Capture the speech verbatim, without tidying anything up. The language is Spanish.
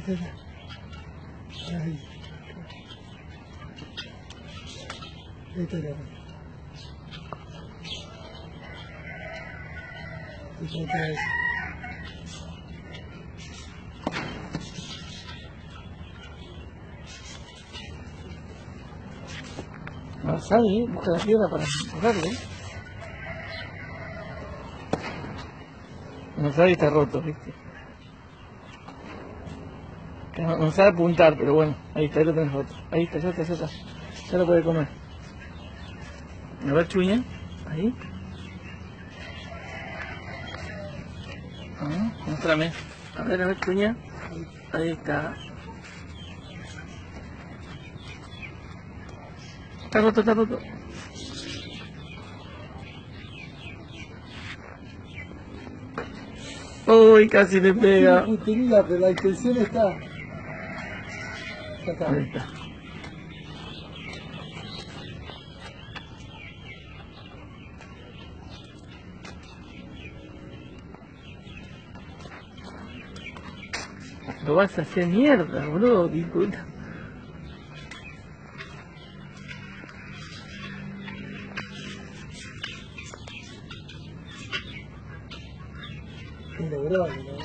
Espera. Ahí. Ahí está la mano. Y otra vez. No sabe, busca la piedra para borrarle. No sabe, está roto, ¿viste? No, no sabe apuntar, pero bueno, ahí está, ahí lo tenés roto. Ahí está, ya está, ya está. Ya lo puede comer. A ver, chuña. Ahí. Ah, muéstrame. A ver, a ver, chuña. Ahí está. Está roto, está roto. Uy, casi le pega. Tiene puntería, pero la intención está. Ya está. Ahí está. Lo vas a hacer mierda, boludo, disculpa. Indegable, ¿no?